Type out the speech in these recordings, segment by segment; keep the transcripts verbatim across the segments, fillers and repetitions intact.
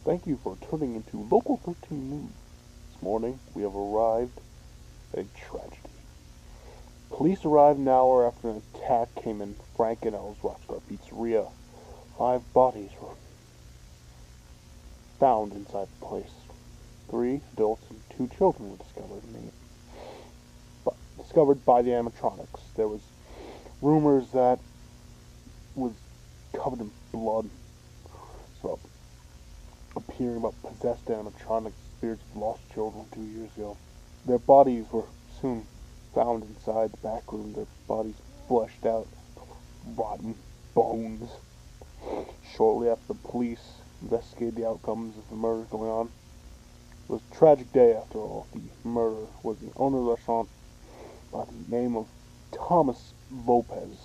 Thank you for tuning into Local thirteen News. This morning, we have arrived at a tragedy. Police arrived an hour after an attack came in Frank and Elle's Rockstar Pizzeria. Five bodies were found inside the place. Three adults and two children were discovered in the, but discovered by the animatronics. There was rumors that it was covered in blood. So appearing about possessed animatronics, spirits of lost children two years ago. Their bodies were soon found inside the back room, their bodies fleshed out, rotten bones. Shortly after the police investigated the outcomes of the murders going on, it was a tragic day after all. The murderer was the owner of the restaurant by the name of Thomas Lopez.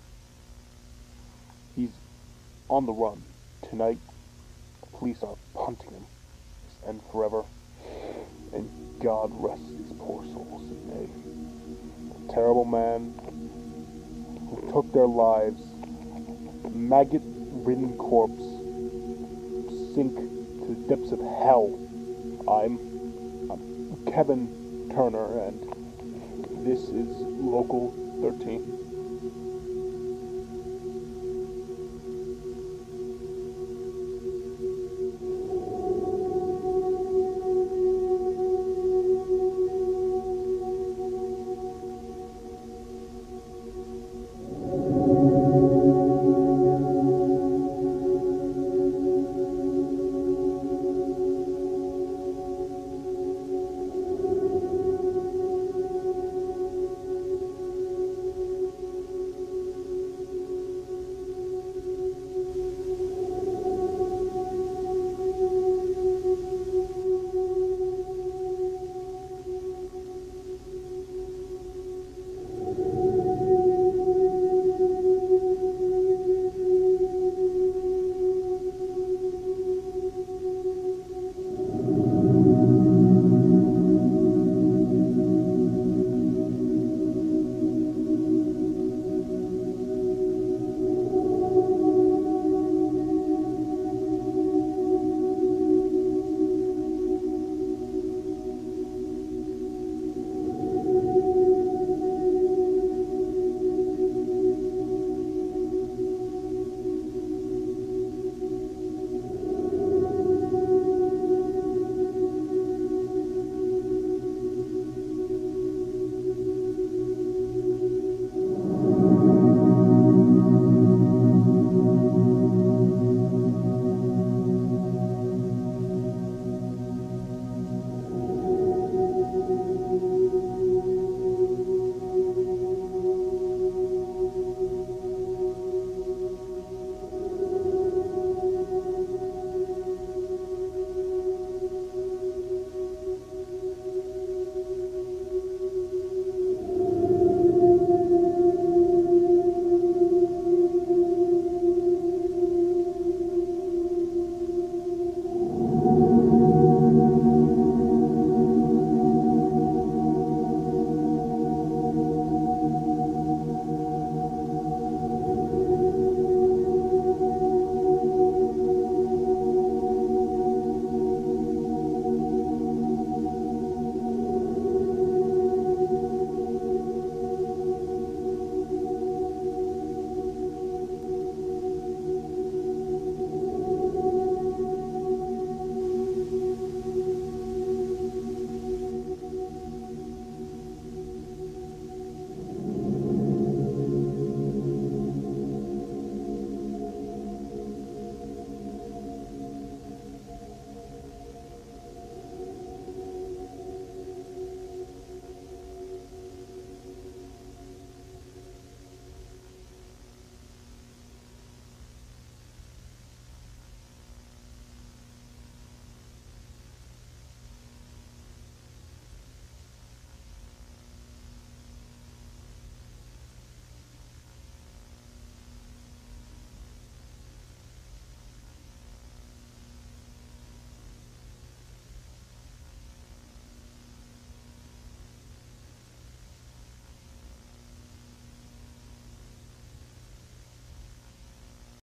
He's on the run. Tonight, the police are hunting him, and forever. And God rest these poor souls today. The terrible man who took their lives, a maggot-ridden corpse, sink to the depths of hell. I'm, I'm Kevin Turner, and this is Local thirteen.